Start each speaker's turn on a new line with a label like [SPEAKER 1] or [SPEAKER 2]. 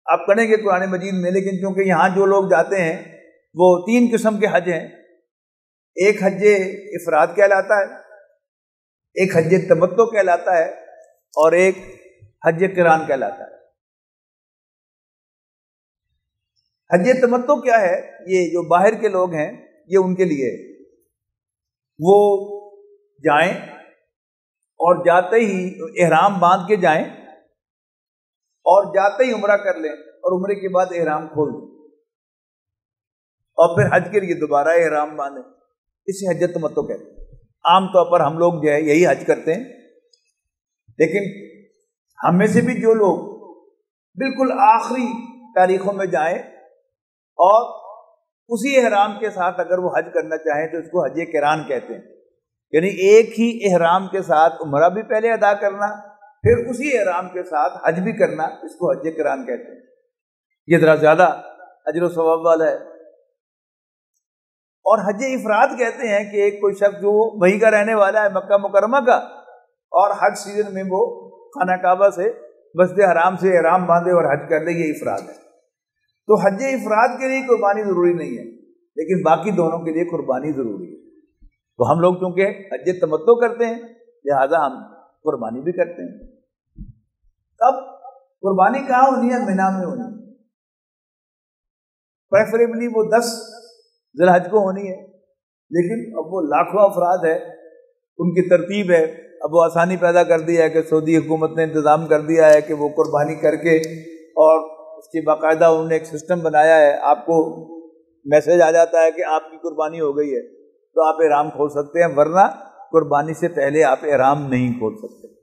[SPEAKER 1] آپ پڑھیں گے قرآن مجید میں، لیکن چونکہ یہاں جو لوگ جاتے ہیں وہ 3 قسم کے حج ہیں. ایک حج افراد کہلاتا ہے، ایک حج تمتع کہلاتا ہے، اور ایک حج قران کہلاتا ہے. حج تمتع کیا ہے؟ یہ جو باہر کے لوگ ہیں یہ ان کے لیے وہ جائیں اور جاتے ہی احرام باندھ کے جائیں اور جاتے ہی عمرہ کر لیں اور عمرے کے بعد احرام کھول دیں اور پھر حج کے لیے دوبارہ احرام باندھیں. اسے حج تمتع کہتے ہیں. عام طور پر ہم لوگ جو ہے یہی حج کرتے ہیں، لیکن ہم میں سے بھی جو لوگ بالکل آخری تاریخوں میں جائیں اور اسی احرام کے ساتھ اگر وہ حج کرنا چاہیں تو اس کو حج قران کہتے ہیں. یعنی ایک ہی احرام کے ساتھ عمرہ بھی پہلے ادا کرنا، پھر اسی احرام کے ساتھ حج بھی کرنا، اس کو حج قران کہتے ہیں. یہ ذرا زیادہ اجر و ثواب والا ہے. اور حج افراد کہتے ہیں کہ ایک کوئی شخص جو وہیں کا رہنے والا ہے مکہ مکرمہ کا، اور حج سیزن میں وہ خانہ کعبہ سے مسجد حرام سے احرام باندھے اور حج کر لے، یہ افراد ہے. تو حج افراد کے لیے قربانی ضروری نہیں ہے، لیکن باقی دونوں کے لیے قربانی ضروری ہے. تو ہم لوگ چونکہ حج تمتع کرتے ہیں لہذا ہم قربانی بھی کرتے ہیں. اب قربانی کہاں ہونی ہے؟ مینا میں ہونی ہے. پریفریبلی وہ 10 ذی الحج کو ہونی ہے، لیکن اب وہ لاکھوں افراد ہے، ان کی ترتیب ہے. اب وہ آسانی پیدا کر دی ہے کہ سعودی حکومت نے انتظام کر دیا ہے کہ وہ قربانی کر کے، اور اس کی باقاعدہ انہوں نے ایک سسٹم بنایا ہے، آپ کو میسج آ جاتا ہے کہ آپ کی قربانی ہو گئی ہے تو آپ احرام کھول سکتے ہیں، ورنہ قربانی سے پہلے آپ احرام نہیں کھول سکتے.